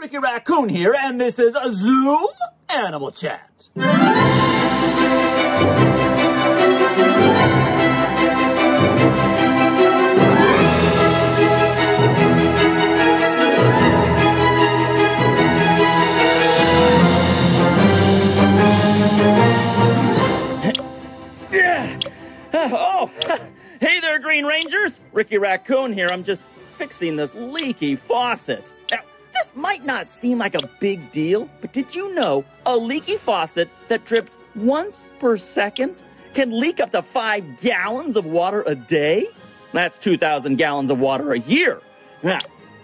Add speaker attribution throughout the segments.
Speaker 1: Ricky Raccoon here, and this is a Zoom Animal Chat. Oh, hey there, Green Rangers. Ricky Raccoon here. I'm just fixing this leaky faucet. Now, this might not seem like a big deal, but did you know a leaky faucet that drips once per second can leak up to 5 gallons of water a day? That's 2,000 gallons of water a year. Now,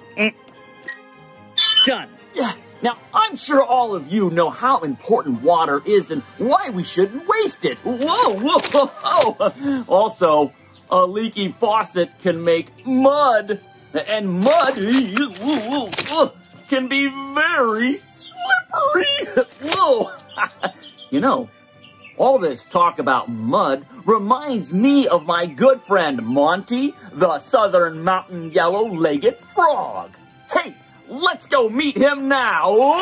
Speaker 1: done. Now, I'm sure all of you know how important water is and why we shouldn't waste it. Whoa, whoa, whoa. Also, a leaky faucet can make mud, and mud can be very slippery. Whoa. You know, all this talk about mud reminds me of my good friend Monty, the southern mountain yellow-legged frog. Hey, let's go meet him now.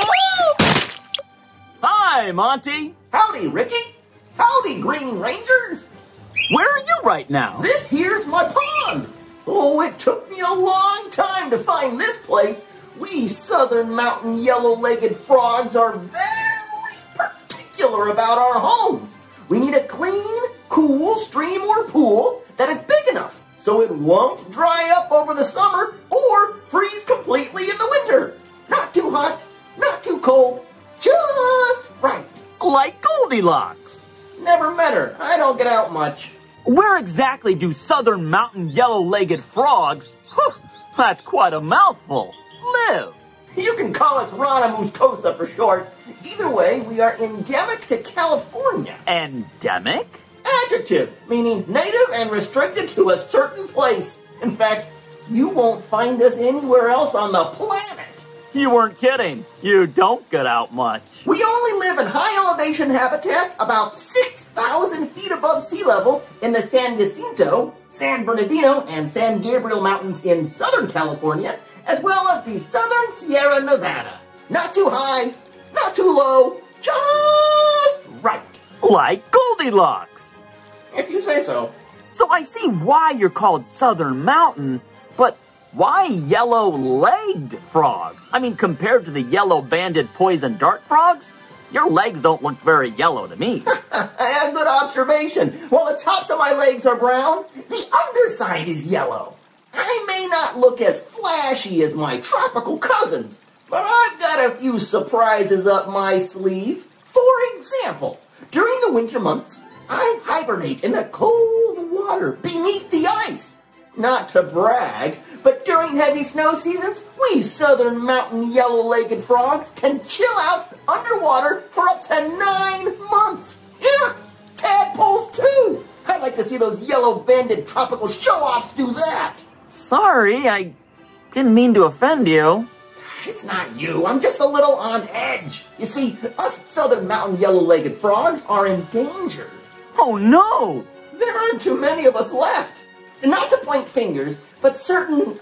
Speaker 1: Hi, Monty.
Speaker 2: Howdy, Ricky. Howdy, Green Rangers.
Speaker 1: Where are you right now?
Speaker 2: This here's my pond. Oh, it took me a long time to find this place. We southern mountain yellow-legged frogs are very particular about our homes. We need a clean, cool stream or pool that is big enough so it won't dry up over the summer or freeze completely in the winter. Not too hot, not too cold, just right.
Speaker 1: Like Goldilocks.
Speaker 2: Never met her. I don't get out much.
Speaker 1: Where exactly do southern mountain yellow-legged frogs, that's quite a mouthful, live?
Speaker 2: You can call us Rana muscosa for short. Either way, we are endemic to California.
Speaker 1: Endemic?
Speaker 2: Adjective, meaning native and restricted to a certain place. In fact, you won't find us anywhere else on the planet.
Speaker 1: You weren't kidding. You don't get out much.
Speaker 2: We only live in high elevation habitats about 6,000 feet above sea level in the San Jacinto, San Bernardino, and San Gabriel Mountains in Southern California, as well as the Southern Sierra Nevada. Not too high, not too low, just right.
Speaker 1: Like Goldilocks.
Speaker 2: If you say so.
Speaker 1: So I see why you're called Southern Mountain, but why yellow-legged frog? I mean, compared to the yellow-banded poison dart frogs, your legs don't look very yellow to me.
Speaker 2: Good observation. While the tops of my legs are brown, the underside is yellow. I may not look as flashy as my tropical cousins, but I've got a few surprises up my sleeve. For example, during the winter months, I hibernate in the cold water beneath the ice. Not to brag, but during heavy snow seasons, we southern mountain yellow-legged frogs can chill out underwater for up to 9 months. Yeah, tadpoles too. I'd like to see those yellow-banded tropical show-offs do that.
Speaker 1: Sorry, I didn't mean to offend you.
Speaker 2: It's not you. I'm just a little on edge. You see, us southern mountain yellow-legged frogs are endangered.
Speaker 1: Oh, no!
Speaker 2: There aren't too many of us left. Not to point fingers, but certain,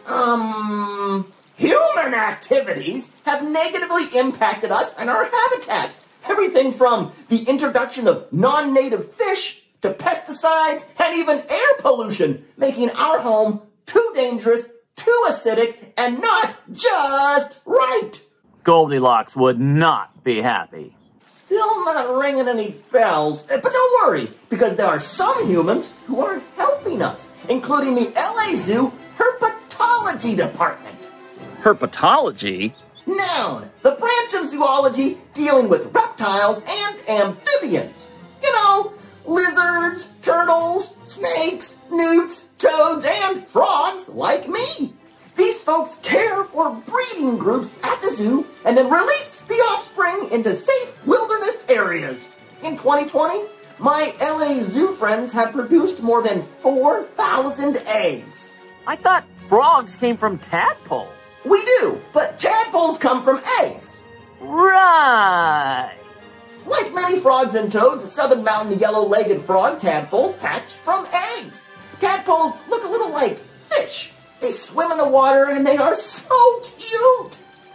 Speaker 2: human activities have negatively impacted us and our habitat. Everything from the introduction of non-native fish to pesticides and even air pollution, making our home too dangerous, too acidic, and not just right.
Speaker 1: Goldilocks would not be happy.
Speaker 2: Still not ringing any bells, but don't worry, because there are some humans who are helping us, including the LA Zoo herpetology department.
Speaker 1: Herpetology?
Speaker 2: Noun, the branch of zoology dealing with reptiles and amphibians. You know, lizards, turtles, snakes, newts, toads, and frogs like me. These folks care for breeding groups at the zoo and then release the offspring into safe wilderness areas. In 2020, my LA Zoo friends have produced more than 4,000 eggs.
Speaker 1: I thought frogs came from tadpoles.
Speaker 2: We do, but tadpoles come from eggs.
Speaker 1: Right.
Speaker 2: Like many frogs and toads, southern mountain yellow-legged frog tadpoles hatch from eggs. Tadpoles look a little like fish. They swim in the water and they are so cute.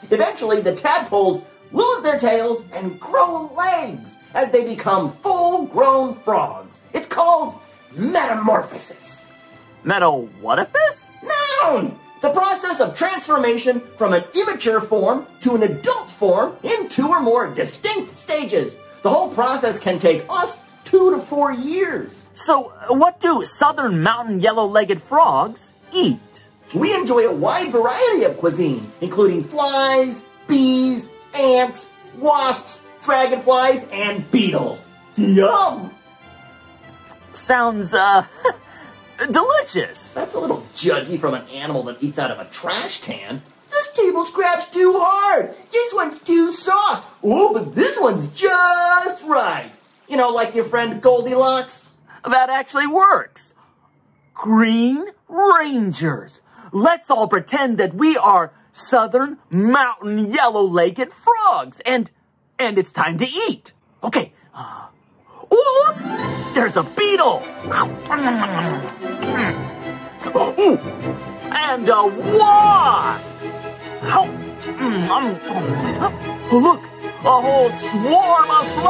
Speaker 2: Eventually, the tadpoles lose their tails and grow legs as they become full-grown frogs. It's called metamorphosis.
Speaker 1: Meta-what-ifus?
Speaker 2: Noun! The process of transformation from an immature form to an adult form in 2 or more distinct stages. The whole process can take us 2 to 4 years.
Speaker 1: So, what do southern mountain yellow-legged frogs eat?
Speaker 2: We enjoy a wide variety of cuisine, including flies, bees, ants, wasps, dragonflies, and beetles. Yum!
Speaker 1: Sounds, delicious.
Speaker 2: That's a little judgy from an animal that eats out of a trash can. This table scrap's too hard. This one's too soft. Oh, but this one's just right. You know, like your friend Goldilocks?
Speaker 1: That actually works. Green Rangers. Let's all pretend that we are southern mountain yellow-legged frogs. And it's time to eat. Okay. Oh, look! There's a beetle! Ooh, and a wasp! Oh, look! A whole swarm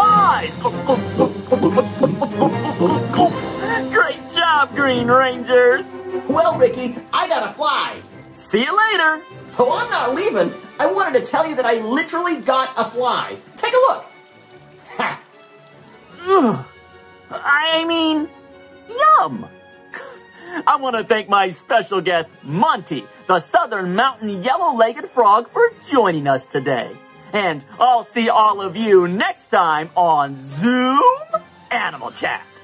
Speaker 1: of flies! Great job, Green Rangers!
Speaker 2: Well, Ricky, I gotta fly.
Speaker 1: See you later!
Speaker 2: Oh, I'm not leaving. I wanted to tell you that I literally got a fly. Take a look. Ha!
Speaker 1: Ugh. I mean, yum! I want to thank my special guest, Monty, the southern mountain yellow-legged frog, for joining us today. And I'll see all of you next time on Zoom Animal Chat.